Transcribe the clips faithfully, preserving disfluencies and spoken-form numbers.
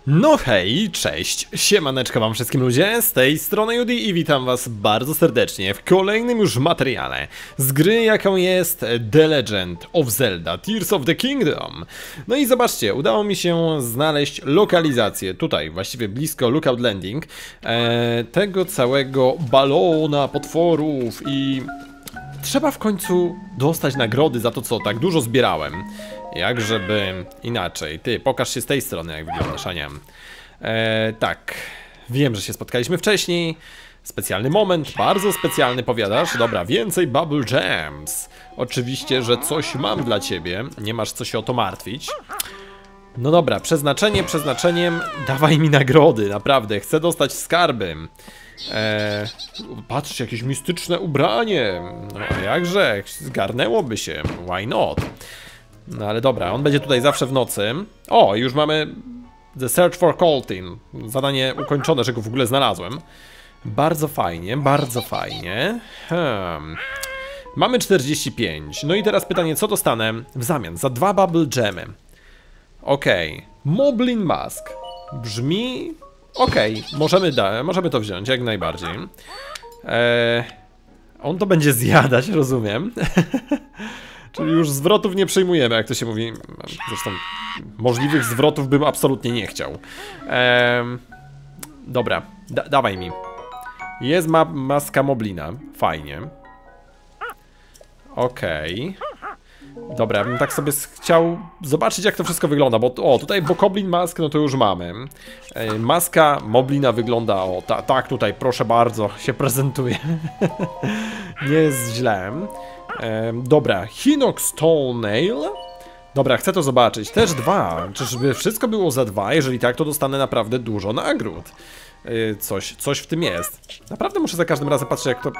No hej, cześć, siemaneczko wam wszystkim ludzie, z tej strony Judy i witam was bardzo serdecznie w kolejnym już materiale z gry, jaką jest The Legend of Zelda Tears of the Kingdom. No i zobaczcie, udało mi się znaleźć lokalizację tutaj, właściwie blisko Lookout Landing, e, tego całego balona potworów i trzeba w końcu dostać nagrody za to, co tak dużo zbierałem. Jak żeby inaczej. Ty, pokaż się z tej strony, jak wyglądasz, Ania. Eee, tak, wiem, że się spotkaliśmy wcześniej. Specjalny moment, bardzo specjalny, powiadasz? Dobra, więcej Bubble Gems. Oczywiście, że coś mam dla ciebie. Nie masz co się o to martwić. No dobra, przeznaczenie przeznaczeniem. Dawaj mi nagrody, naprawdę, chcę dostać skarby. Eee, patrzcie, jakieś mistyczne ubranie. No a jakże, zgarnęłoby się. Why not? No ale dobra, on będzie tutaj zawsze w nocy. O, już mamy The Search for Coltin. Zadanie ukończone, że go w ogóle znalazłem. Bardzo fajnie, bardzo fajnie. Hmm. Mamy czterdzieści pięć. No i teraz pytanie, co dostanę w zamian za dwa Bubble Gemy? Okej, okay. Moblin Mask. Brzmi... Okej, okay. możemy, da możemy to wziąć, jak najbardziej. Eee, on to będzie zjadać, rozumiem. Czyli już zwrotów nie przyjmujemy, jak to się mówi. Zresztą możliwych zwrotów bym absolutnie nie chciał. Ehm, dobra, da dawaj mi. Jest ma maska Moblina, fajnie. Okej. Okay. Dobra, bym tak sobie chciał zobaczyć, jak to wszystko wygląda, bo o, tutaj Bokoblin Mask, no to już mamy. E, maska Moblina wygląda, o, ta, tak tutaj, proszę bardzo, się prezentuje. Nie jest źle. Ehm, dobra, Hinox Toenail. Dobra, chcę to zobaczyć. Też dwa. Czyżby wszystko było za dwa? Jeżeli tak, to dostanę naprawdę dużo nagród. Yy, coś, coś w tym jest. Naprawdę muszę za każdym razem patrzeć, jak to...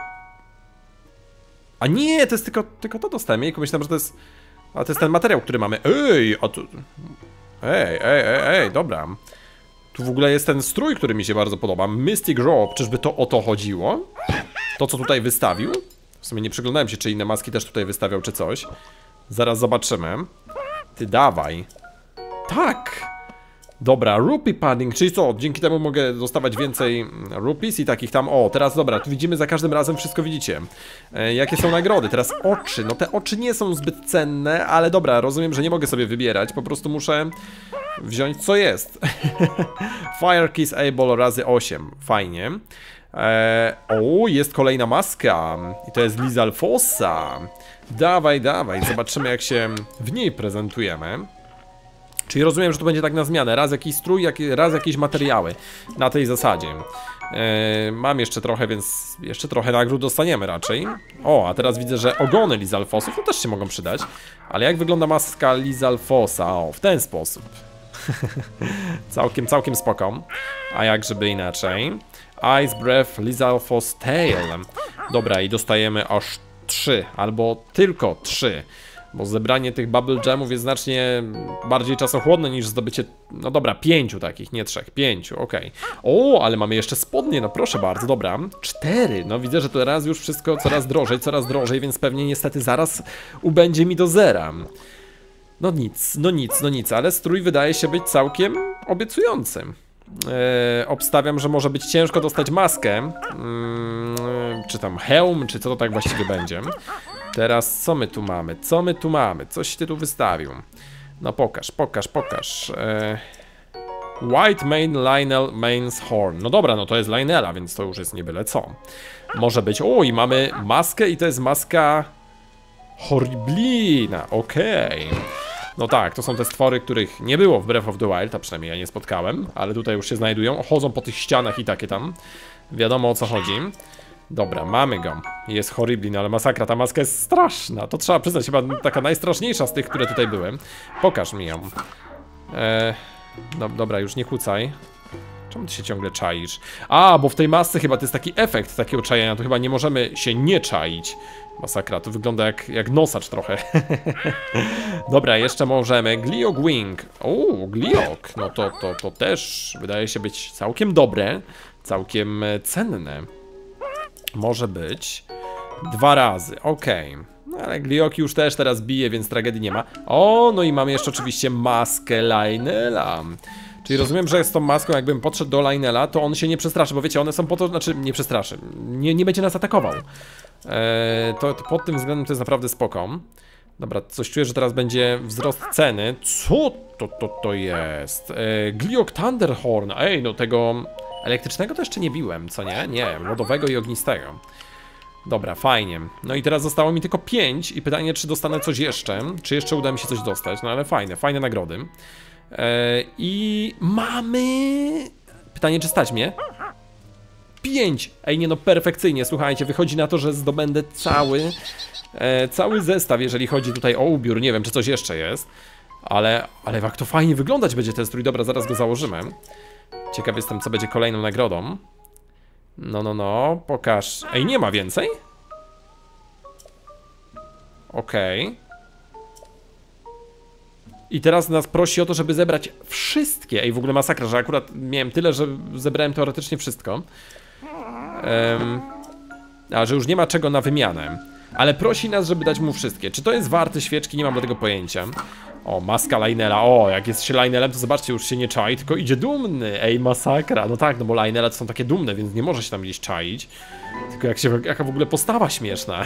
A nie, to jest tylko, tylko to dostałem. Ja myślałem, że to jest... A to jest ten materiał, który mamy. Ej, a tu... Ej, ej, ej, ej, dobra. Tu w ogóle jest ten strój, który mi się bardzo podoba. Mystic Robe. Czyżby to o to chodziło? To, co tutaj wystawił? W sumie nie przyglądałem się, czy inne maski też tutaj wystawiał, czy coś. Zaraz zobaczymy. Ty dawaj. Tak! Dobra, rupee padding, czyli co? Dzięki temu mogę dostawać więcej rupees i takich tam... O, teraz dobra, tu widzimy za każdym razem, wszystko widzicie. E, jakie są nagrody? Teraz oczy. No te oczy nie są zbyt cenne, ale dobra, rozumiem, że nie mogę sobie wybierać. Po prostu muszę wziąć, co jest. Fire Kiss Able razy osiem. Fajnie. Eee, o, jest kolejna maska. I to jest Lizalfosa. Dawaj, dawaj, zobaczymy, jak się w niej prezentujemy. Czyli rozumiem, że to będzie tak na zmianę. Raz jakiś strój, jak, raz jakieś materiały. Na tej zasadzie. eee, Mam jeszcze trochę, więc jeszcze trochę nagród dostaniemy raczej. O, a teraz widzę, że ogony Lizalfosów to też się mogą przydać. Ale jak wygląda maska Lizalfosa? O, w ten sposób. Całkiem, całkiem spoko. A jak żeby inaczej? Ice Breath, Lizalfos Tail. Dobra, i dostajemy aż trzy, albo tylko trzy. Bo zebranie tych Bubble Gemów jest znacznie bardziej czasochłonne niż zdobycie... No dobra, pięciu takich, nie trzech, pięciu, okej. Okay. O, ale mamy jeszcze spodnie, no proszę bardzo, dobra. Cztery, no widzę, że teraz już wszystko coraz drożej, coraz drożej, więc pewnie niestety zaraz ubędzie mi do zera. No nic, no nic, no nic, ale strój wydaje się być całkiem obiecujący. Eee, obstawiam, że może być ciężko dostać maskę, eee, czy tam hełm, czy co to tak właściwie będzie. Teraz co my tu mamy? Co my tu mamy? Coś ty tu wystawił. No pokaż, pokaż, pokaż. Eee, White Main Lionel Main's Horn. No dobra, no to jest Lionela, więc to już jest nie byle co. Może być, o i mamy maskę i to jest maska Horriblina, okej. Okay. No tak, to są te stwory, których nie było w Breath of the Wild, a przynajmniej ja nie spotkałem, ale tutaj już się znajdują, chodzą po tych ścianach i takie tam. Wiadomo, o co chodzi. Dobra, mamy go. Jest Horriblin, ale masakra, ta maska jest straszna. To trzeba przyznać, chyba taka najstraszniejsza z tych, które tutaj były. Pokaż mi ją. Eee, no, dobra, już nie kłócaj. Czemu ty się ciągle czaisz? A, bo w tej masce chyba to jest taki efekt takiego czajenia, to chyba nie możemy się nie czaić. Masakra, to wygląda jak, jak nosacz trochę. Dobra, jeszcze możemy. Gliok Wing. O, Gliok. No to, to, to też wydaje się być całkiem dobre. Całkiem cenne. Może być. Dwa razy, okej. Okay. No ale Glioki już też teraz bije, więc tragedii nie ma. O, no i mamy jeszcze oczywiście maskę Lionela. Czyli rozumiem, że z tą maską jakbym podszedł do Lionela, to on się nie przestraszy, bo wiecie, one są po to, znaczy nie przestraszy, nie, nie będzie nas atakował. Eee, to, to pod tym względem to jest naprawdę spoko. Dobra, coś czuję, że teraz będzie wzrost ceny. Co to to, to jest? Eee, Gliok Thunderhorn, ej, no tego elektrycznego to jeszcze nie biłem, co nie? Nie, lodowego i ognistego. Dobra, fajnie. No i teraz zostało mi tylko pięć i pytanie, czy dostanę coś jeszcze, czy jeszcze uda mi się coś dostać, no ale fajne, fajne nagrody. Eee, I mamy... Pytanie, czy stać mnie? Pięć! Ej, nie no, perfekcyjnie, słuchajcie, wychodzi na to, że zdobędę cały, e, cały zestaw, jeżeli chodzi tutaj o ubiór, nie wiem, czy coś jeszcze jest. Ale, ale jak to fajnie wyglądać będzie ten strój, dobra, zaraz go założymy. Ciekaw jestem, co będzie kolejną nagrodą. No, no, no, pokaż. Ej, nie ma więcej? Okej. Okay. I teraz nas prosi o to, żeby zebrać wszystkie. Ej, w ogóle masakra, że akurat miałem tyle, że zebrałem teoretycznie wszystko. Um, a, że już nie ma czego na wymianę. Ale prosi nas, żeby dać mu wszystkie. Czy to jest warte świeczki? Nie mam do tego pojęcia. O, maska Lionela. O, jak jest się Lionelem, to zobaczcie, już się nie czai, tylko idzie dumny. Ej, masakra. No tak, no bo Lionele to są takie dumne, więc nie może się tam gdzieś czaić. Tylko jak się, jaka w ogóle postawa śmieszna.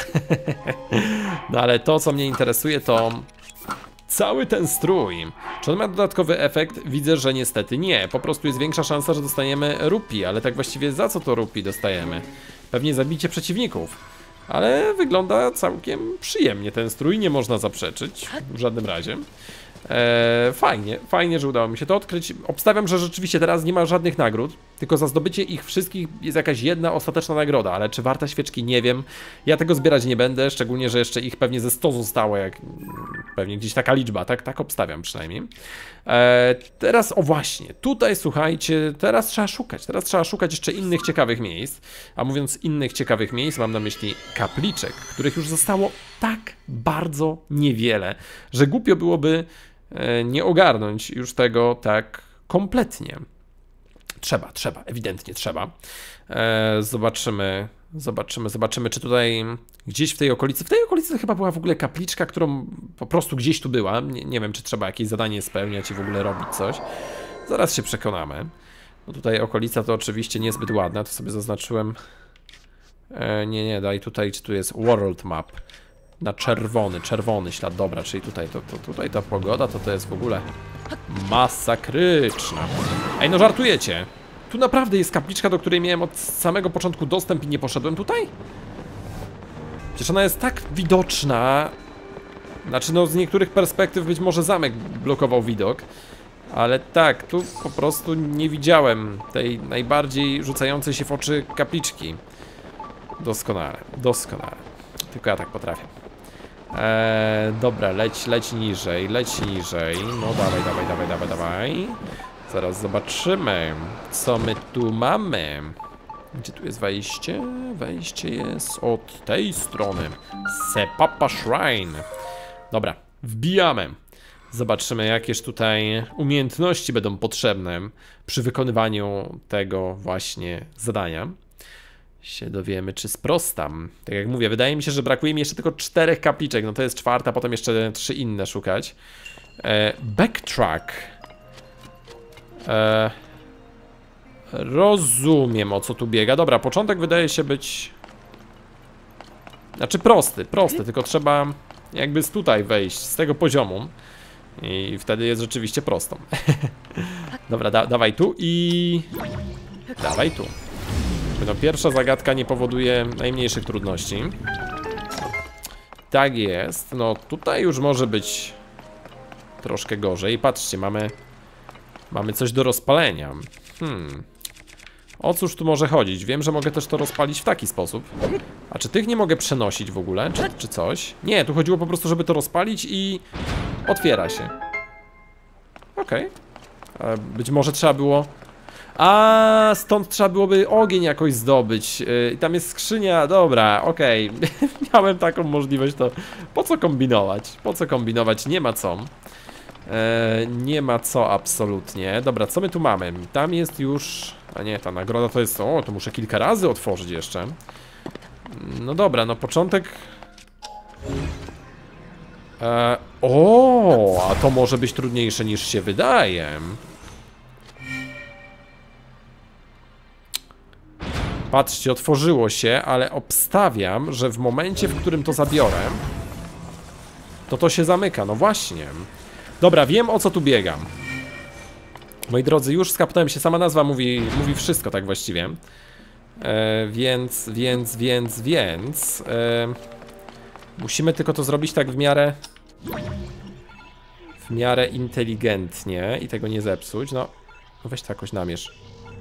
No ale to, co mnie interesuje, to cały ten strój. Czy on ma dodatkowy efekt? Widzę, że niestety nie. Po prostu jest większa szansa, że dostaniemy rupii. Ale tak właściwie za co to rupii dostajemy? Pewnie zabicie przeciwników. Ale wygląda całkiem przyjemnie ten strój, nie można zaprzeczyć w żadnym razie. Eee, fajnie, fajnie, że udało mi się to odkryć. Obstawiam, że rzeczywiście teraz nie ma żadnych nagród, tylko za zdobycie ich wszystkich jest jakaś jedna ostateczna nagroda, ale czy warta świeczki, nie wiem. Ja tego zbierać nie będę, szczególnie, że jeszcze ich pewnie ze sto zostało, jak pewnie gdzieś taka liczba, tak, tak obstawiam przynajmniej. Eee, teraz, o właśnie, tutaj słuchajcie, teraz trzeba szukać, teraz trzeba szukać jeszcze innych ciekawych miejsc, a mówiąc innych ciekawych miejsc, mam na myśli kapliczek, których już zostało tak bardzo niewiele, że głupio byłoby nie ogarnąć już tego tak kompletnie. Trzeba, trzeba, ewidentnie trzeba. Eee, zobaczymy, zobaczymy, zobaczymy, czy tutaj gdzieś w tej okolicy, w tej okolicy chyba była w ogóle kapliczka, którą po prostu gdzieś tu była. Nie, nie wiem, czy trzeba jakieś zadanie spełniać i w ogóle robić coś. Zaraz się przekonamy. No tutaj okolica to oczywiście niezbyt ładna, to sobie zaznaczyłem. Eee, nie, nie, daj tutaj, czy tu jest World Map. Na czerwony, czerwony ślad, dobra, czyli tutaj, to, to, tutaj ta pogoda to to jest w ogóle masakryczna. Ej, no żartujecie. Tu naprawdę jest kapliczka, do której miałem od samego początku dostęp i nie poszedłem tutaj? Przecież ona jest tak widoczna. Znaczy, no z niektórych perspektyw być może zamek blokował widok. Ale tak, tu po prostu nie widziałem tej najbardziej rzucającej się w oczy kapliczki. Doskonale, doskonale. Tylko ja tak potrafię. Eee, dobra, leć, leć niżej, leć niżej. No dawaj, dawaj, dawaj, dawaj, dawaj. Zaraz zobaczymy, co my tu mamy. Gdzie tu jest wejście? Wejście jest od tej strony. Sepapa Shrine. Dobra, wbijamy. Zobaczymy, jakież tutaj umiejętności będą potrzebne przy wykonywaniu tego właśnie zadania. Się dowiemy, czy sprostam. Tak jak mówię, wydaje mi się, że brakuje mi jeszcze tylko czterech kapliczek. No to jest czwarta, potem jeszcze trzy inne szukać. E, backtrack. E, rozumiem, o co tu biega. Dobra, początek wydaje się być... Znaczy prosty, prosty, tylko trzeba jakby z tutaj wejść, z tego poziomu. I wtedy jest rzeczywiście prostą. Dobra, da dawaj tu i... Dawaj tu. No, pierwsza zagadka nie powoduje najmniejszych trudności. Tak jest. No tutaj już może być troszkę gorzej. Patrzcie, mamy Mamy coś do rozpalenia. Hmm. O cóż tu może chodzić? Wiem, że mogę też to rozpalić w taki sposób. A czy tych nie mogę przenosić w ogóle? Czy, czy coś? Nie, tu chodziło po prostu, żeby to rozpalić i otwiera się. Okej. Okay. Być może trzeba było... A stąd trzeba byłoby ogień jakoś zdobyć. Yy, tam jest skrzynia, dobra, okej. Okay. Miałem taką możliwość, to po co kombinować? Po co kombinować? Nie ma co. Yy, nie ma co absolutnie. Dobra, co my tu mamy? Tam jest już... A nie, ta nagroda to jest... O, to muszę kilka razy otworzyć jeszcze. No dobra, no początek... Yy, o, a to może być trudniejsze niż się wydaje. Patrzcie, otworzyło się, ale obstawiam, że w momencie, w którym to zabiorę, to to się zamyka, no właśnie. Dobra, wiem, o co tu biegam. Moi drodzy, już skapnąłem się, sama nazwa mówi, mówi wszystko tak właściwie. E, więc, więc, więc, więc e, musimy tylko to zrobić tak w miarę W miarę inteligentnie i tego nie zepsuć. No, no weź to jakoś namierz.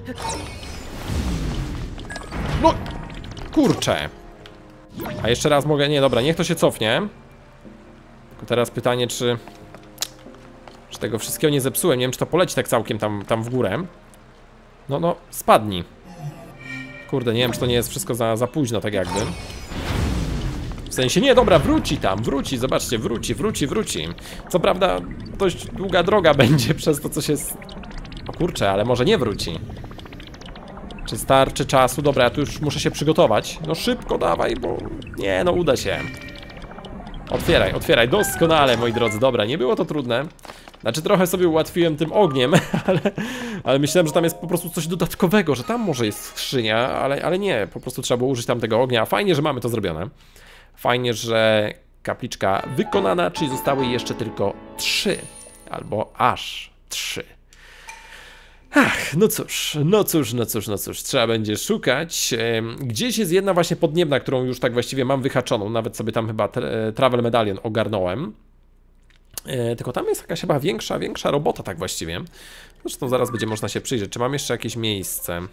No, kurczę. A jeszcze raz mogę, nie dobra, niech to się cofnie. Tylko teraz pytanie, czy Czy tego wszystkiego nie zepsułem, nie wiem, czy to poleci tak całkiem tam, tam w górę. No, no, spadnij. Kurde, nie wiem, czy to nie jest wszystko za, za późno, tak jakby. W sensie, nie, dobra, wróci tam, wróci, zobaczcie, wróci, wróci, wróci. Co prawda, dość długa droga będzie przez to, co się... O kurczę, ale może nie wróci. Czy starczy czasu? Dobra, ja tu już muszę się przygotować. No szybko dawaj, bo... Nie, no uda się. Otwieraj, otwieraj, doskonale, moi drodzy, dobra, nie było to trudne. Znaczy trochę sobie ułatwiłem tym ogniem, ale, ale myślałem, że tam jest po prostu coś dodatkowego, że tam może jest skrzynia, ale, ale nie, po prostu trzeba było użyć tam tego ognia. Fajnie, że mamy to zrobione. Fajnie, że kapliczka wykonana, czyli zostały jeszcze tylko trzy, albo aż trzy. Ach, no cóż, no cóż, no cóż, no cóż, trzeba będzie szukać. Gdzieś jest jedna właśnie podniebna, którą już tak właściwie mam wyhaczoną, nawet sobie tam chyba Travel Medallion ogarnąłem. Tylko tam jest jakaś chyba większa, większa robota tak właściwie. Zresztą zaraz będzie można się przyjrzeć, czy mam jeszcze jakieś miejsce.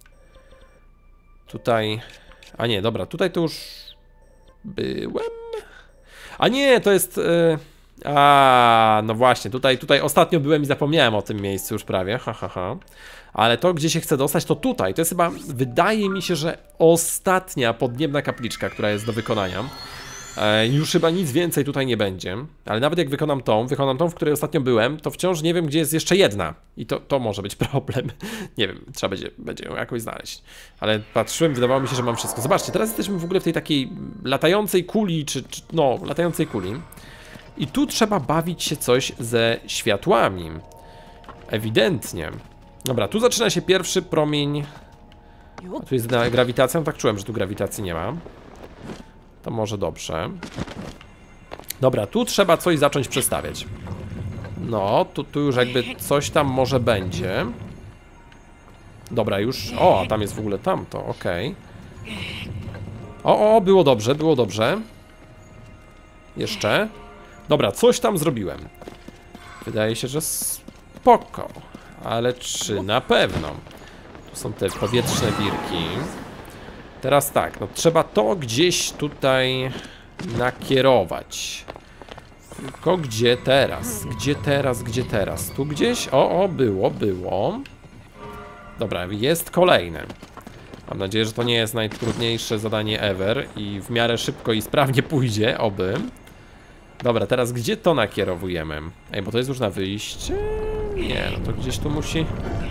Tutaj, a nie, dobra, tutaj to już byłem. A nie, to jest... A, no właśnie, tutaj, tutaj ostatnio byłem i zapomniałem o tym miejscu już prawie, ha, ha, ha. Ale to, gdzie się chcę dostać, to tutaj. To jest chyba, wydaje mi się, że ostatnia podniebna kapliczka, która jest do wykonania. E, już chyba nic więcej tutaj nie będzie. Ale nawet jak wykonam tą, wykonam tą, w której ostatnio byłem, to wciąż nie wiem, gdzie jest jeszcze jedna. I to, to może być problem. Nie wiem, trzeba będzie, będzie ją jakoś znaleźć. Ale patrzyłem, wydawało mi się, że mam wszystko. Zobaczcie, teraz jesteśmy w ogóle w tej takiej latającej kuli, czy, czy no, latającej kuli. I tu trzeba bawić się coś ze światłami. Ewidentnie. Dobra, tu zaczyna się pierwszy promień. A tu jest grawitacja, no tak czułem, że tu grawitacji nie ma. To może dobrze. Dobra, tu trzeba coś zacząć przestawiać. No, tu, tu już jakby coś tam może będzie. Dobra, już... O, a tam jest w ogóle tamto, okej. O, o, było dobrze, było dobrze. Jeszcze. Dobra, coś tam zrobiłem. Wydaje się, że spoko. Ale czy na pewno? Tu są te powietrzne wirki. Teraz tak, no trzeba to gdzieś tutaj nakierować. Tylko gdzie teraz? Gdzie teraz, gdzie teraz? Tu gdzieś? O, o, było, było. Dobra, jest kolejne. Mam nadzieję, że to nie jest najtrudniejsze zadanie ever i w miarę szybko i sprawnie pójdzie, oby. Dobra, teraz gdzie to nakierowujemy? Ej, bo to jest już na wyjście? Nie, no to gdzieś tu musi...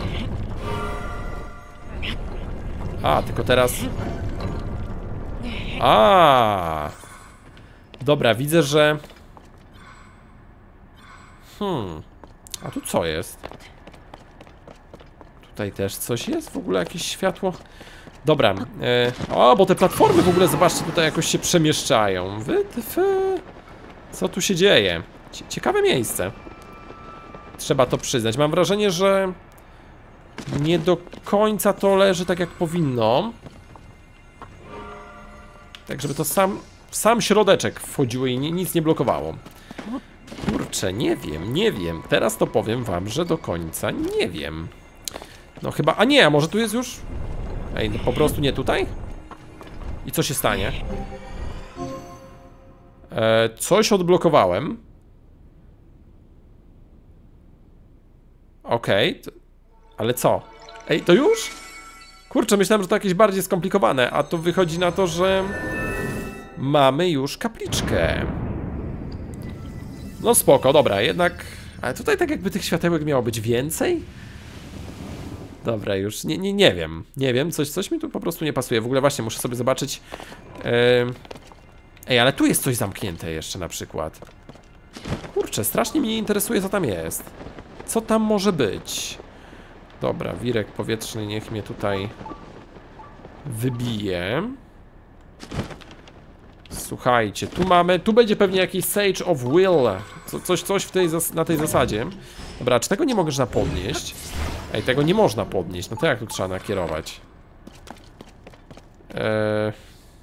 A, tylko teraz... A. Dobra, widzę, że... Hmm... A tu co jest? Tutaj też coś jest? W ogóle jakieś światło? Dobra, e... o, bo te platformy w ogóle, zobaczcie, tutaj jakoś się przemieszczają. Wy, ty, co tu się dzieje? Ciekawe miejsce. Trzeba to przyznać. Mam wrażenie, że nie do końca to leży tak jak powinno. Tak, żeby to sam, sam środeczek wchodziło i nic nie blokowało. Kurczę, nie wiem, nie wiem. Teraz to powiem wam, że do końca nie wiem. No chyba, a nie, a może tu jest już? Ej, no po prostu nie tutaj? I co się stanie? E, coś odblokowałem. Okej, okay. Ale co? Ej, to już? Kurczę, myślałem, że to jakieś bardziej skomplikowane, a tu wychodzi na to, że mamy już kapliczkę. No spoko, dobra, jednak... Ale tutaj tak jakby tych światełek miało być więcej? Dobra, już nie, nie, nie wiem, nie wiem, coś, coś mi tu po prostu nie pasuje. W ogóle właśnie muszę sobie zobaczyć... Yy... Ej, ale tu jest coś zamknięte jeszcze na przykład. Kurczę, strasznie mnie interesuje, co tam jest. Co tam może być? Dobra, wirek powietrzny niech mnie tutaj wybiję. Słuchajcie, tu mamy, tu będzie pewnie jakiś Sage of Will. Co, coś, coś w tej, na tej zasadzie. Dobra, czy tego nie można podnieść? Ej, tego nie można podnieść. No to jak tu trzeba nakierować? Eee...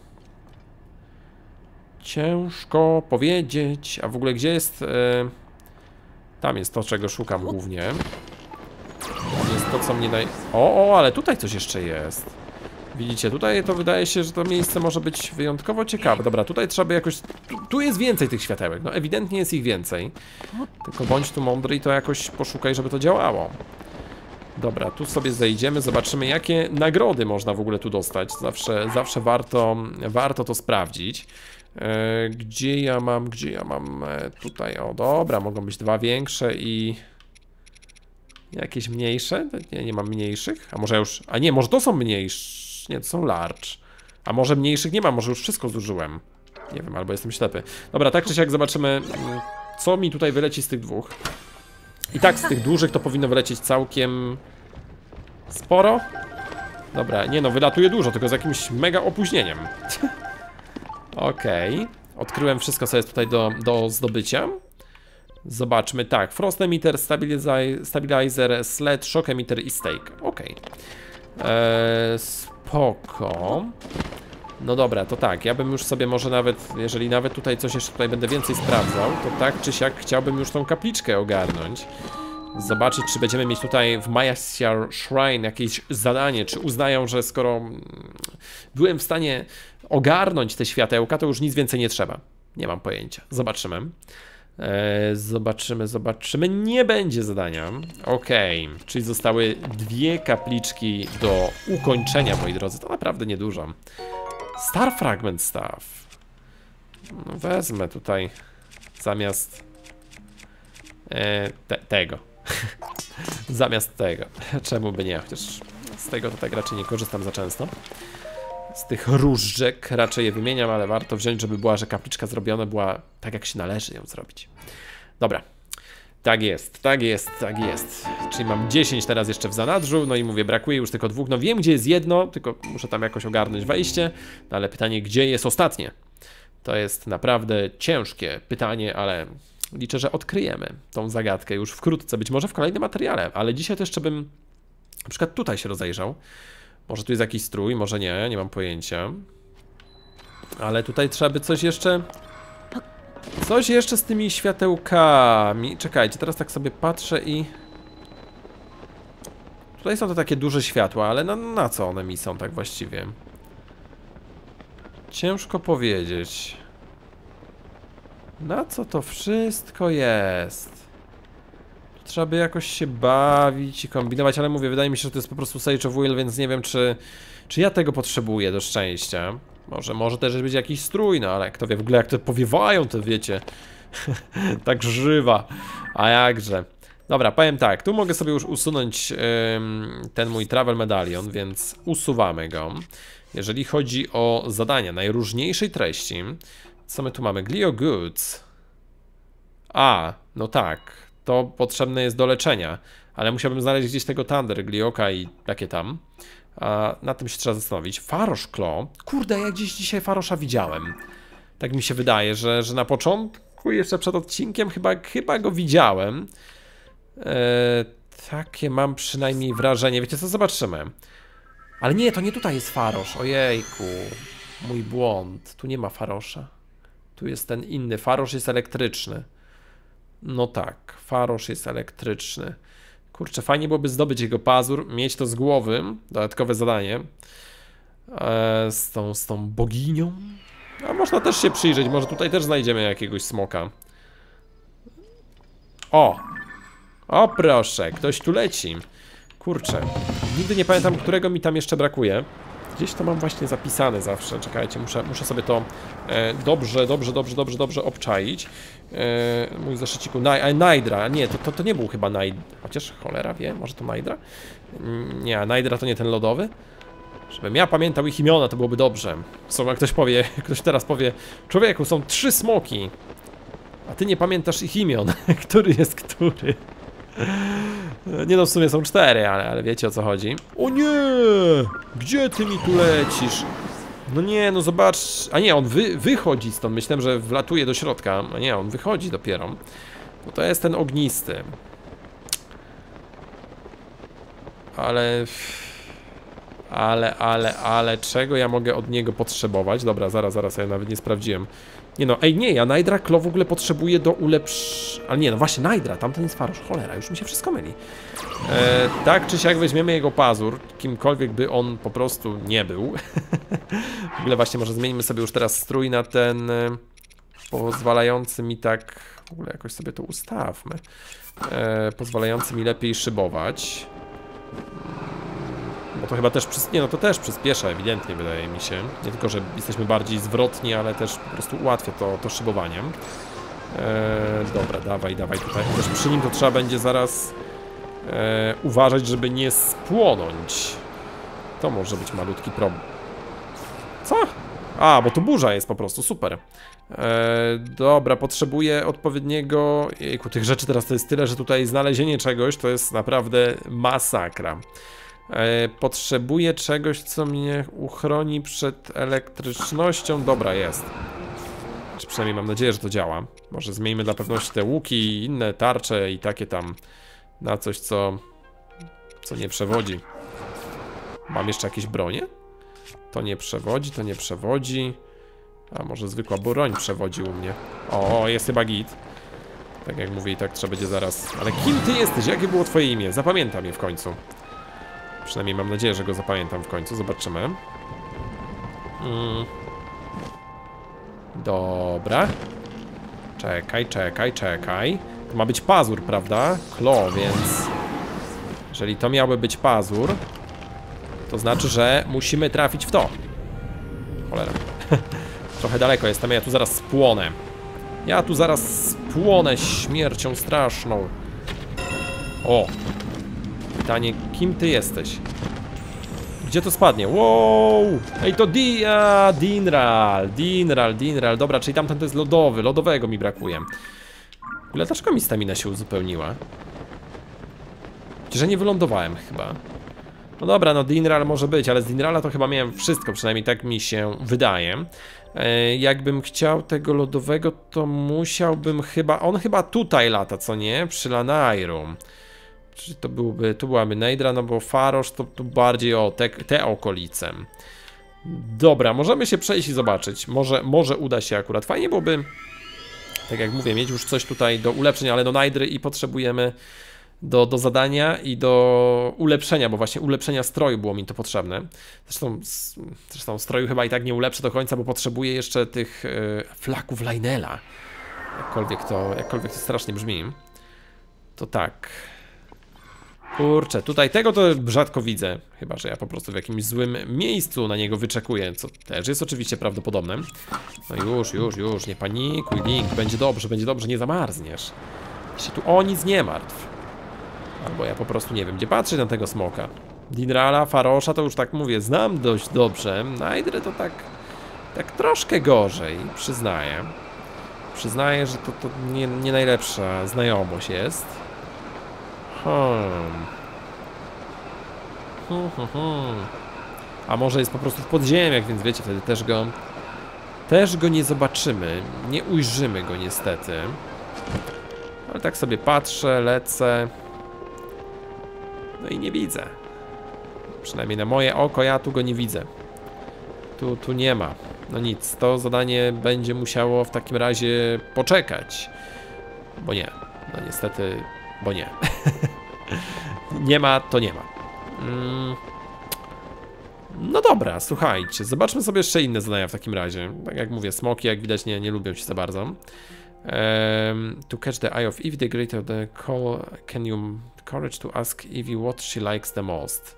Ciężko powiedzieć. A w ogóle gdzie jest... Eee... Tam jest to, czego szukam głównie. Tam jest to, co mnie naj... O, o, ale tutaj coś jeszcze jest. Widzicie, tutaj to wydaje się, że to miejsce może być wyjątkowo ciekawe. Dobra, tutaj trzeba by jakoś... Tu, tu jest więcej tych światełek, no ewidentnie jest ich więcej. Tylko bądź tu mądry i to jakoś poszukaj, żeby to działało. Dobra, tu sobie zejdziemy, zobaczymy, jakie nagrody można w ogóle tu dostać. Zawsze, zawsze warto, warto to sprawdzić. E, gdzie ja mam, gdzie ja mam... E, tutaj, o dobra, mogą być dwa większe i... Jakieś mniejsze? Nie, nie mam mniejszych. A może już... A nie, może to są mniejsze. Nie, to są large. A może mniejszych nie ma, może już wszystko zużyłem. Nie wiem, albo jestem ślepy. Dobra, tak czy siak zobaczymy, co mi tutaj wyleci z tych dwóch. I tak z tych dużych to powinno wylecieć całkiem... sporo. Dobra, nie no, wylatuje dużo, tylko z jakimś mega opóźnieniem. Okej. Okay. Odkryłem wszystko, co jest tutaj do, do zdobycia. Zobaczmy, tak, Frost Emitter, Stabilizer, stabilizer Sled, Shock Emitter i Stake. Okej. Okay. Eee, spoko. No dobra, to tak, ja bym już sobie może nawet, jeżeli nawet tutaj coś jeszcze tutaj będę więcej sprawdzał, to tak czy siak chciałbym już tą kapliczkę ogarnąć. Zobaczyć, czy będziemy mieć tutaj w Mayasjar Shrine jakieś zadanie, czy uznają, że skoro byłem w stanie ogarnąć te światełka, to już nic więcej nie trzeba. Nie mam pojęcia. Zobaczymy. Eee, zobaczymy, zobaczymy. Nie będzie zadania. Okej, okay. Czyli zostały dwie kapliczki do ukończenia, moi drodzy. To naprawdę niedużo. Star Fragment Staff. No, wezmę tutaj zamiast e, te, tego. Zamiast tego. Czemu by nie? Chociaż z tego to tak raczej nie korzystam za często. Z tych różdżek raczej je wymieniam, ale warto wziąć, żeby była, że kapliczka zrobiona była tak, jak się należy ją zrobić. Dobra. Tak jest, tak jest, tak jest. Czyli mam dziesięć teraz jeszcze w zanadrzu, no i mówię, brakuje już tylko dwóch. No wiem, gdzie jest jedno, tylko muszę tam jakoś ogarnąć wejście. No ale pytanie, gdzie jest ostatnie? To jest naprawdę ciężkie pytanie, ale liczę, że odkryjemy tą zagadkę już wkrótce, być może w kolejnym materiale, ale dzisiaj to jeszcze bym na przykład tutaj się rozejrzał. Może tu jest jakiś strój, może nie, nie mam pojęcia. Ale tutaj trzeba by coś jeszcze... Coś jeszcze z tymi światełkami. Czekajcie, teraz tak sobie patrzę i... Tutaj są to takie duże światła, ale na, na co one mi są tak właściwie? Ciężko powiedzieć. Na co to wszystko jest? Trzeba by jakoś się bawić i kombinować, ale mówię, wydaje mi się, że to jest po prostu Sage of Will, więc nie wiem, czy, czy ja tego potrzebuję do szczęścia. Może, może też być jakiś strój, no ale kto wie w ogóle, jak to powiewają, to wiecie. Tak żywa. A jakże. Dobra, powiem tak, tu mogę sobie już usunąć ym, ten mój Travel Medalion, więc usuwamy go. Jeżeli chodzi o zadania najróżniejszej treści, co my tu mamy? Glio Goods. A, no tak. To potrzebne jest do leczenia, ale musiałbym znaleźć gdzieś tego Thunder, Glioka i takie tam. A na tym się trzeba zastanowić. Farosz Claw. Kurde, ja gdzieś dzisiaj Farosza widziałem. Tak mi się wydaje, że, że na początku, jeszcze przed odcinkiem chyba, chyba go widziałem. Eee, takie mam przynajmniej wrażenie. Wiecie co, zobaczymy. Ale nie, to nie tutaj jest Farosz. Ojejku, mój błąd. Tu nie ma Farosza. Tu jest ten inny. Farosz jest elektryczny. No tak, Farosz jest elektryczny. Kurczę, fajnie byłoby zdobyć jego pazur, mieć to z głowy, dodatkowe zadanie. Eee, z, tą, z tą boginią. A można też się przyjrzeć, może tutaj też znajdziemy jakiegoś smoka. O! O proszę, ktoś tu leci. Kurczę, nigdy nie pamiętam, którego mi tam jeszcze brakuje. Gdzieś to mam właśnie zapisane zawsze. Czekajcie, muszę, muszę sobie to e, dobrze, dobrze, dobrze, dobrze, dobrze obczaić. E, mój zeszyciku. Naj, Najdra. Nie, to, to, to nie był chyba Najdra. Chociaż cholera wie, może to Najdra? Nie, Najdra to nie ten lodowy. Żebym ja pamiętał ich imiona, to byłoby dobrze. Są, jak ktoś powie, ktoś teraz powie: człowieku, są trzy smoki, a ty nie pamiętasz ich imion. Który jest który? Nie no, w sumie są cztery, ale, ale wiecie o co chodzi. O nie! Gdzie ty mi tu lecisz? No nie, no zobacz... A nie, on wy, wychodzi stąd. Myślałem, że wlatuje do środka. A nie, on wychodzi dopiero. Bo to jest ten ognisty. Ale... Ale, ale, ale... Czego ja mogę od niego potrzebować? Dobra, zaraz, zaraz, ja nawet nie sprawdziłem. Nie no, ej nie, ja Najdra Claw w ogóle potrzebuję do ulepsz... Ale nie, no właśnie Najdra, tamten jest Farosz, cholera, już mi się wszystko myli. E, tak czy siak weźmiemy jego pazur, kimkolwiek by on po prostu nie był. W ogóle właśnie może zmienimy sobie już teraz strój na ten... E, pozwalający mi tak... W ogóle jakoś sobie to ustawmy. E, pozwalający mi lepiej szybować. Bo to chyba też, przys... nie no to też przyspiesza ewidentnie, wydaje mi się. Nie tylko, że jesteśmy bardziej zwrotni, ale też po prostu ułatwia to, to szybowanie. Eee, dobra, dawaj, dawaj tutaj. Też przy nim to trzeba będzie zaraz eee, uważać, żeby nie spłonąć. To może być malutki problem. Co? A, bo to burza jest po prostu, super. Eee, dobra, potrzebuję odpowiedniego... Jejku, tych rzeczy teraz to jest tyle, że tutaj znalezienie czegoś to jest naprawdę masakra. E, potrzebuję czegoś, co mnie uchroni przed elektrycznością. Dobra, jest. Czy przynajmniej mam nadzieję, że to działa. Może zmieńmy dla pewności te łuki, inne tarcze i takie tam na coś, co co nie przewodzi. Mam jeszcze jakieś bronie? To nie przewodzi, to nie przewodzi. A może zwykła broń przewodzi u mnie. O, jest chyba git. Tak jak mówię, i tak trzeba będzie zaraz. Ale kim ty jesteś? Jakie było twoje imię? Zapamiętam je w końcu. Przynajmniej mam nadzieję, że go zapamiętam w końcu. Zobaczymy. Mm. Dobra. Czekaj, czekaj, czekaj. To ma być pazur, prawda? Klo, więc... Jeżeli to miałby być pazur, to znaczy, że musimy trafić w to. Cholera. Trochę daleko jestem, ja tu zaraz spłonę. Ja tu zaraz spłonę śmiercią straszną. O! Pytanie, kim ty jesteś? Gdzie to spadnie? Wow! Ej, to Dia, Dinral, Dinral, Dinral. Dobra, czyli tamten to jest lodowy, lodowego mi brakuje. W ogóle dlaczego mi stamina się uzupełniła? Że nie wylądowałem chyba. No dobra, no Dinral może być, ale z Dinrala to chyba miałem wszystko, przynajmniej tak mi się wydaje. E, jakbym chciał tego lodowego, to musiałbym chyba... On chyba tutaj lata, co nie? Przy Lanayru. Czy to byłby, tu byłaby Najdra, no bo Farosz to, to bardziej o te, te okolice. Dobra, możemy się przejść i zobaczyć. Może, może uda się akurat. Fajnie byłoby, tak jak mówię, mieć już coś tutaj do ulepszenia, ale do Najdry i potrzebujemy do, do zadania i do ulepszenia, bo właśnie ulepszenia stroju było mi to potrzebne. Zresztą, zresztą stroju chyba i tak nie ulepszę do końca, bo potrzebuję jeszcze tych yy, flaków Lionela. Jakkolwiek to, jakkolwiek to strasznie brzmi. To tak... Kurczę, tutaj tego to rzadko widzę. Chyba że ja po prostu w jakimś złym miejscu na niego wyczekuję, co też jest oczywiście prawdopodobne. No już, już, już, nie panikuj, Link, będzie dobrze, będzie dobrze, nie zamarzniesz. Się tu o nic nie martw. Albo ja po prostu nie wiem, gdzie patrzeć na tego smoka. Dinrala, Farosza to już tak mówię, znam dość dobrze. Najdrę to tak, tak troszkę gorzej, przyznaję. Przyznaję, że to, to nie, nie najlepsza znajomość jest. Hmm. Hmm, hmm, hmm. A może jest po prostu w podziemiach, więc wiecie, wtedy też go też go nie zobaczymy. Nie ujrzymy go niestety. Ale tak sobie patrzę, lecę. No i nie widzę. Przynajmniej na moje oko ja tu go nie widzę. Tu, tu nie ma. No nic, to zadanie będzie musiało w takim razie poczekać. Bo nie. No niestety, bo nie. Nie ma, to nie ma. Mm. No dobra, słuchajcie, zobaczmy sobie jeszcze inne zadania w takim razie. Tak jak mówię, smoki, jak widać, nie, nie lubią się za bardzo. Um, to catch the eye of Evie, the greater the call, can you courage to ask Evie what she likes the most?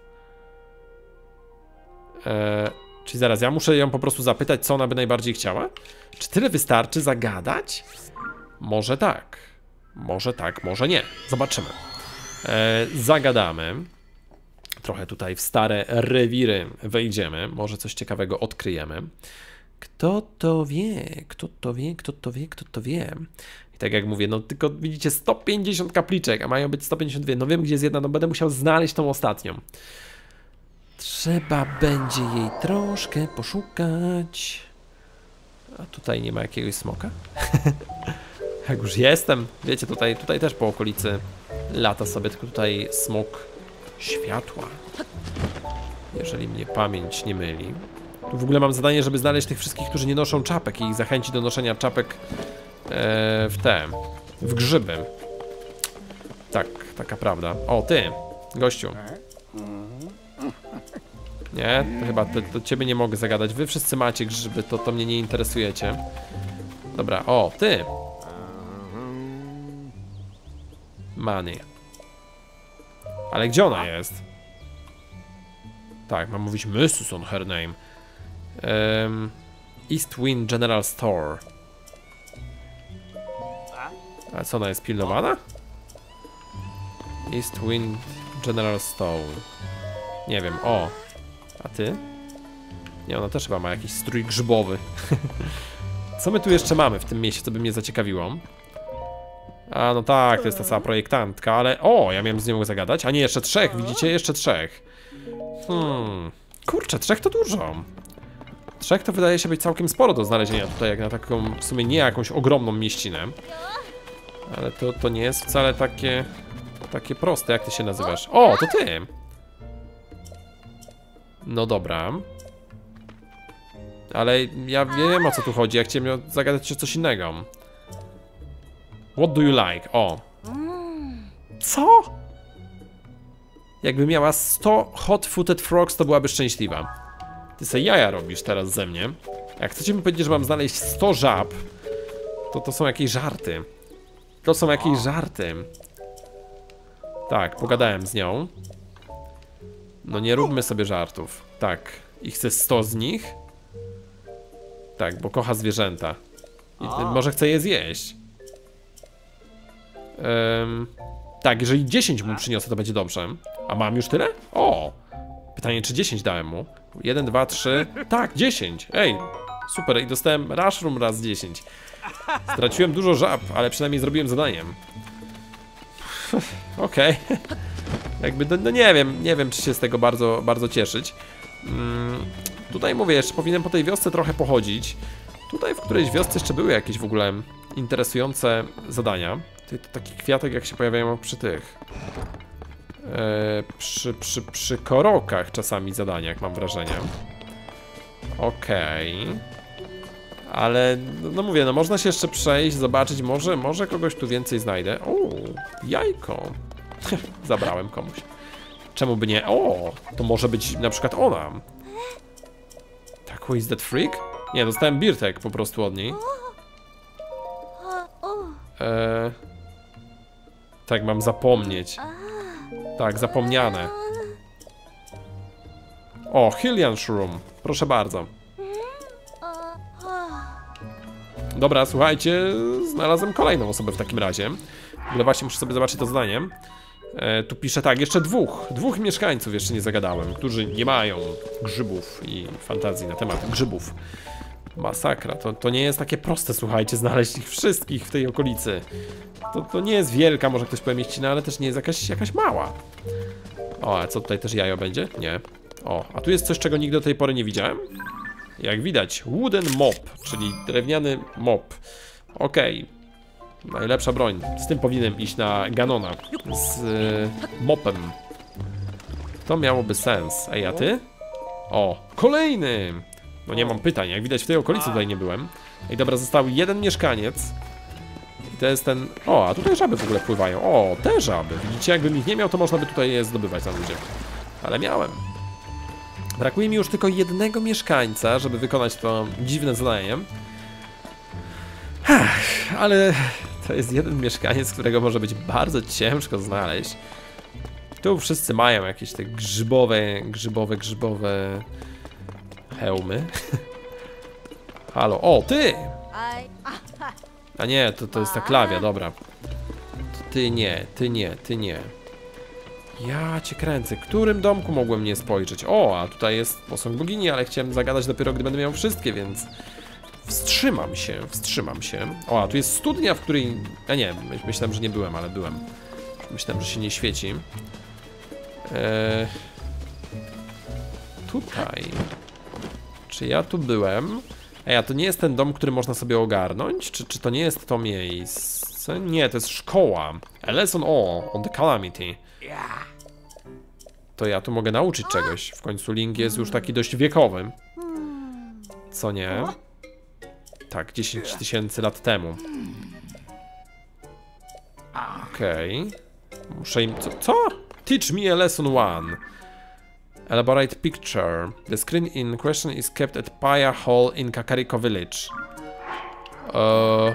E, czyli zaraz, ja muszę ją po prostu zapytać, co ona by najbardziej chciała? Czy tyle wystarczy zagadać? Może tak. Może tak, może nie. Zobaczymy. E, zagadamy. Trochę tutaj w stare rewiry wejdziemy. Może coś ciekawego odkryjemy. Kto to wie, kto to wie, kto to wie, kto to wie. I tak jak mówię, no tylko widzicie sto pięćdziesiąt kapliczek, a mają być sto pięćdziesiąt dwa. No wiem, gdzie jest jedna, no będę musiał znaleźć tą ostatnią. Trzeba będzie jej troszkę poszukać. A tutaj nie ma jakiegoś smoka? Jak już jestem, wiecie, tutaj, tutaj też po okolicy lata sobie, tylko tutaj smok światła. Jeżeli mnie pamięć nie myli. Tu w ogóle mam zadanie, żeby znaleźć tych wszystkich, którzy nie noszą czapek i ich zachęcić do noszenia czapek e, w te, w grzyby. Tak, taka prawda. O, ty, gościu. Nie, to chyba to, to ciebie nie mogę zagadać. Wy wszyscy macie grzyby, to, to mnie nie interesujecie. Dobra, o, ty. Money. Ale gdzie ona jest? Tak, mam mówić missus on her name. Um, East Wind General Store. A co, ona jest pilnowana? East Wind General Store. Nie wiem, o. A ty? Nie, ona też chyba ma jakiś strój grzybowy. Co my tu jeszcze mamy w tym mieście, co by mnie zaciekawiło? A no tak, to jest ta sama projektantka, ale... O, ja miałem z nią zagadać. A nie, jeszcze trzech, widzicie? Jeszcze trzech. Hmm... Kurczę, trzech to dużo. Trzech to wydaje się być całkiem sporo do znalezienia tutaj, jak na taką, w sumie nie jakąś ogromną mieścinę. Ale to, to nie jest wcale takie... Takie proste, jak ty się nazywasz? O, to ty! No dobra. Ale ja wiem, o co tu chodzi, jak chciałem zagadać o coś innego. What do you like? O. Co? Jakby miała sto hot-footed frogs, to byłaby szczęśliwa. Ty se jaja robisz teraz ze mnie. Jak chcecie mi powiedzieć, że mam znaleźć sto żab, to to są jakieś żarty. To są jakieś żarty. Tak, pogadałem z nią. No nie róbmy sobie żartów. Tak, i chcę sto z nich. Tak, bo kocha zwierzęta. I może chce je zjeść. Um, tak, jeżeli dziesięć mu przyniosę, to będzie dobrze. A mam już tyle? O! Pytanie, czy dziesięć dałem mu? jeden, dwa, trzy... Tak, dziesięć! Ej, super, i dostałem rush room raz dziesięć. Straciłem dużo żab, ale przynajmniej zrobiłem zadaniem. Okej. Okay. Jakby, no, no nie wiem, nie wiem, czy się z tego bardzo, bardzo cieszyć. Hmm, tutaj mówię, jeszcze powinienem po tej wiosce trochę pochodzić. Tutaj w którejś wiosce jeszcze były jakieś w ogóle interesujące zadania. To taki kwiatek, jak się pojawiają przy tych... E, przy, przy, przy korokach czasami zadaniach, mam wrażenie. Okej. Okay. Ale, no mówię, no można się jeszcze przejść, zobaczyć, może, może kogoś tu więcej znajdę. O, jajko. Zabrałem komuś. Czemu by nie? O, to może być na przykład ona. Tak, who is that freak? Nie, dostałem birtek po prostu od niej. Eee, tak, mam zapomnieć. Tak, zapomniane. O, Hylian Shroom. Proszę bardzo. Dobra, słuchajcie, znalazłem kolejną osobę w takim razie. W ogóle właśnie muszę sobie zobaczyć to zdanie. E, tu pisze tak, jeszcze dwóch, dwóch mieszkańców jeszcze nie zagadałem, którzy nie mają grzybów i fantazji na temat grzybów. Masakra, to, to nie jest takie proste, słuchajcie, znaleźć ich wszystkich w tej okolicy. To, to nie jest wielka, może ktoś powie mieścina, ale też nie jest jakaś, jakaś mała. O, a co tutaj też jajo będzie? Nie. O, a tu jest coś, czego nigdy do tej pory nie widziałem. Jak widać, wooden mop, czyli drewniany mop. Okej. Okay. Najlepsza broń. Z tym powinienem iść na Ganona. Z y, mopem. To miałoby sens. Ej, a ty? O, kolejny! No nie mam pytań, jak widać w tej okolicy tutaj nie byłem. Ej, dobra, został jeden mieszkaniec. I to jest ten... O, a tutaj żaby w ogóle pływają. O, te żaby. Widzicie, jakbym ich nie miał, to można by tutaj je zdobywać na ludzie. Ale miałem. Brakuje mi już tylko jednego mieszkańca, żeby wykonać to dziwne zadanie. Ach, ale to jest jeden mieszkaniec, którego może być bardzo ciężko znaleźć. Tu wszyscy mają jakieś te grzybowe, grzybowe, grzybowe hełmy. Halo, o, ty! A nie, to, to jest ta klawia, dobra. To ty nie, ty nie, ty nie. Ja cię kręcę. Którym domku mogłem nie spojrzeć? O, a tutaj jest posąg bogini, ale chciałem zagadać dopiero, gdy będę miał wszystkie, więc... Wstrzymam się, wstrzymam się. O, a tu jest studnia, w której... Ja nie, myślałem, że nie byłem, ale byłem. Myślałem, że się nie świeci. Eee... Tutaj... Czy ja tu byłem? Ej, a to nie jest ten dom, który można sobie ogarnąć? Czy, czy to nie jest to miejsce? Nie, to jest szkoła. A lesson o, on the calamity. To ja tu mogę nauczyć czegoś. W końcu Link jest już taki dość wiekowy. Co nie? Tak, dziesięć tysięcy lat temu. Okej. Okay. Muszę im... Co? Co? Teach me a lesson one. Elaborate picture. The screen in question is kept at Paya Hall in Kakariko Village. Eee...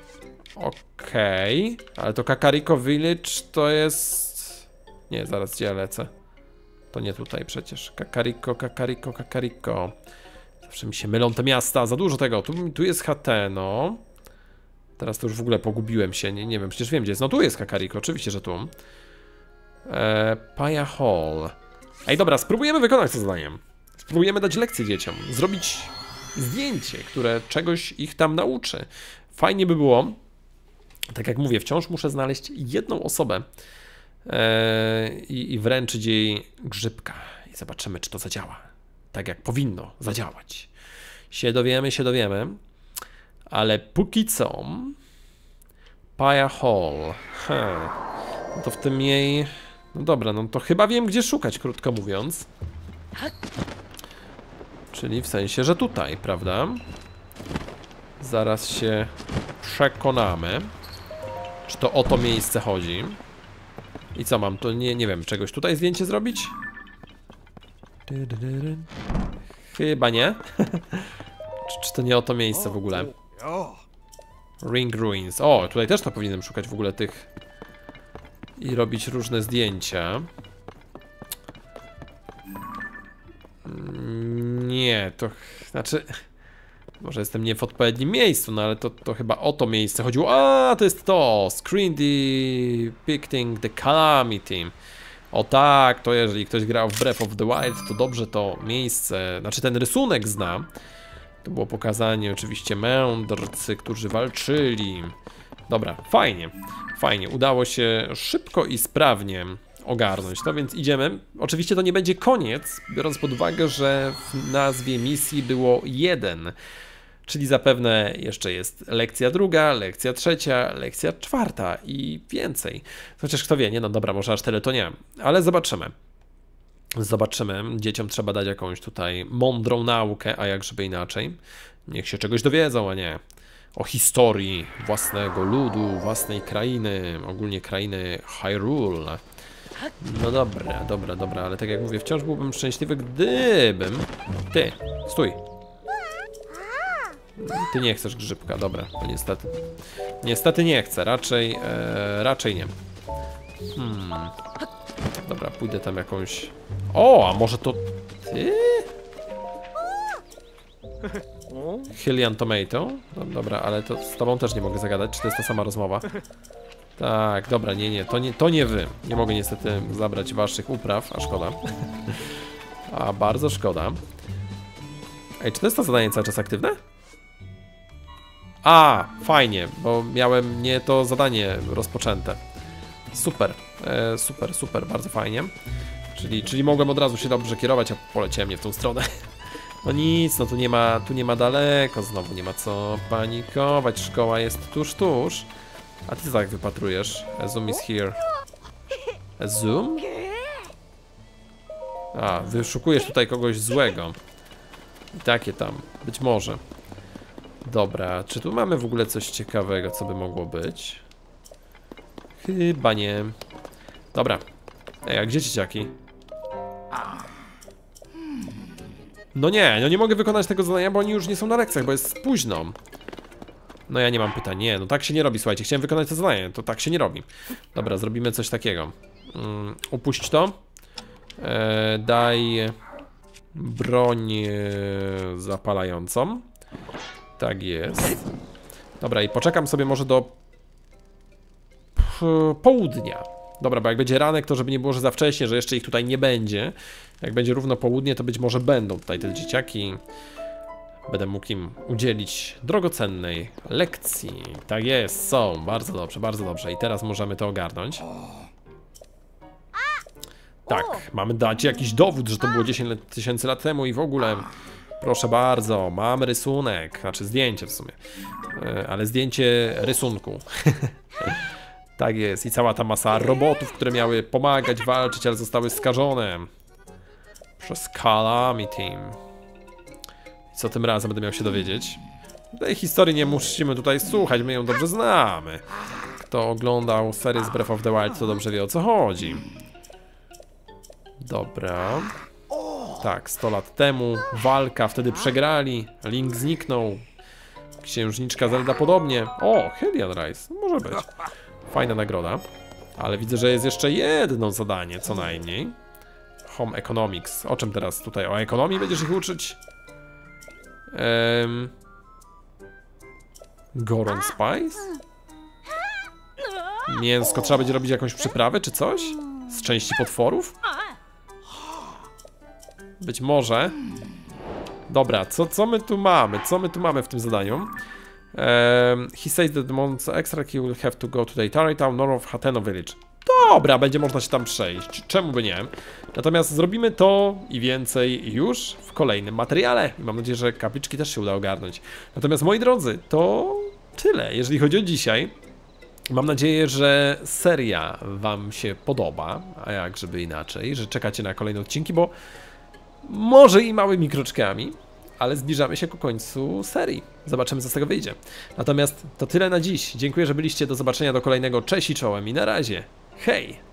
Okej. Okay. Ale to Kakariko Village to jest... Nie, zaraz gdzie ja lecę. To nie tutaj przecież. Kakariko, Kakariko, Kakariko. Zawsze mi się mylą te miasta, za dużo tego. Tu, tu jest Hateno. Teraz to już w ogóle pogubiłem się, nie, nie wiem, przecież wiem gdzie jest. No tu jest Kakariko, oczywiście, że tu. Eee, Paya Hall. Ej, dobra, spróbujemy wykonać to zadanie. Spróbujemy dać lekcję dzieciom. Zrobić zdjęcie, które czegoś ich tam nauczy. Fajnie by było. Tak jak mówię, wciąż muszę znaleźć jedną osobę. Eee, i, I wręczyć jej grzybka. I zobaczymy, czy to zadziała. Tak jak powinno zadziałać. Się dowiemy, się dowiemy. Ale póki co... Paya Hall. Hmm. No to w tym jej... No dobra, no to chyba wiem, gdzie szukać, krótko mówiąc. Czyli w sensie, że tutaj, prawda? Zaraz się przekonamy. Czy to o to miejsce chodzi. I co mam? To nie, nie wiem, czegoś tutaj zdjęcie zrobić? Chyba nie. czy, czy to nie o to miejsce w ogóle? Ring Ruins. O, tutaj też to powinienem szukać w ogóle tych i robić różne zdjęcia. Nie, to znaczy... Może jestem nie w odpowiednim miejscu, no ale to, to chyba o to miejsce chodziło. A, to jest to! Screen depicting the calamity. O tak, to jeżeli ktoś grał w Breath of the Wild, to dobrze to miejsce, znaczy ten rysunek zna. To było pokazanie oczywiście mędrcy, którzy walczyli. Dobra, fajnie, fajnie. Udało się szybko i sprawnie ogarnąć. No więc idziemy. Oczywiście to nie będzie koniec, biorąc pod uwagę, że w nazwie misji było jeden. Czyli zapewne jeszcze jest lekcja druga, lekcja trzecia, lekcja czwarta i więcej. Chociaż kto wie, nie no dobra, może aż tyle to nie. Ale zobaczymy. Zobaczymy. Dzieciom trzeba dać jakąś tutaj mądrą naukę, a jak żeby inaczej. Niech się czegoś dowiedzą, a nie o historii własnego ludu, własnej krainy, ogólnie krainy Hyrule. No dobra, dobra, dobra, ale tak jak mówię, wciąż byłbym szczęśliwy, gdybym... Ty, stój. Ty nie chcesz grzybka, dobra, to niestety. Niestety nie chcę, raczej, e, raczej nie. Hmm. Dobra, pójdę tam jakąś... O, a może to ty? Hylian Tomato? No, dobra, ale to z tobą też nie mogę zagadać, czy to jest ta sama rozmowa? Tak, dobra, nie, nie, to nie, to nie wy. Nie mogę niestety zabrać waszych upraw, a szkoda. A bardzo szkoda. Ej, czy to jest to zadanie cały czas aktywne? A, fajnie, bo miałem nie to zadanie rozpoczęte. Super, e, super, super, bardzo fajnie. Czyli, czyli mogłem od razu się dobrze kierować, a poleciałem nie w tą stronę. No nic, no tu nie ma, tu nie ma daleko, znowu nie ma co panikować, szkoła jest tuż, tuż. A ty tak wypatrujesz? A zoom is here. A zoom? A, wyszukujesz tutaj kogoś złego. I takie tam, być może. Dobra, czy tu mamy w ogóle coś ciekawego, co by mogło być? Chyba nie. Dobra. Ej, a gdzie dzieciaki? No nie, no nie mogę wykonać tego zadania, bo oni już nie są na lekcjach, bo jest późno. No ja nie mam pytań, nie, no tak się nie robi, słuchajcie, chciałem wykonać to zadanie, to tak się nie robi. Dobra, zrobimy coś takiego. um, Upuść to. e, Daj broń e, zapalającą. Tak jest. Dobra, i poczekam sobie może do południa. Dobra, bo jak będzie ranek, to żeby nie było, że za wcześnie, że jeszcze ich tutaj nie będzie. Jak będzie równo południe, to być może będą tutaj te dzieciaki. Będę mógł im udzielić drogocennej lekcji. Tak jest, są. Bardzo dobrze, bardzo dobrze. I teraz możemy to ogarnąć. Tak, mamy dać jakiś dowód, że to było dziesięć tysięcy lat temu i w ogóle. Proszę bardzo, mam rysunek. Znaczy zdjęcie w sumie. Ale zdjęcie rysunku. Tak jest. I cała ta masa robotów, które miały pomagać, walczyć, ale zostały skażone przez Calamity. I co tym razem będę miał się dowiedzieć? Tej historii nie musimy tutaj słuchać, my ją dobrze znamy. Kto oglądał serię z Breath of the Wild, to dobrze wie, o co chodzi. Dobra. Tak, sto lat temu walka, wtedy przegrali, Link zniknął. Księżniczka Zelda podobnie. O, Hylian Rise, może być. Fajna nagroda. Ale widzę, że jest jeszcze jedno zadanie, co najmniej. Home Economics. O czym teraz tutaj? O ekonomii będziesz ich uczyć? Um, Goron Spice? Mięsko, trzeba będzie robić jakąś przyprawę czy coś? Z części potworów? Być może. Dobra, co, co my tu mamy? Co my tu mamy w tym zadaniu? Um, he says that the months extra he will have to go to the Tarry Town north of Hateno Village. Dobra, będzie można się tam przejść. Czemu by nie? Natomiast zrobimy to i więcej już w kolejnym materiale. I mam nadzieję, że kapliczki też się uda ogarnąć. Natomiast moi drodzy, to tyle, jeżeli chodzi o dzisiaj. Mam nadzieję, że seria wam się podoba, a jak żeby inaczej, że czekacie na kolejne odcinki, bo może i małymi kroczkami, ale zbliżamy się ku końcu serii. Zobaczymy, co z tego wyjdzie. Natomiast to tyle na dziś. Dziękuję, że byliście. Do zobaczenia do kolejnego. Cześć i czołem i na razie. Hej!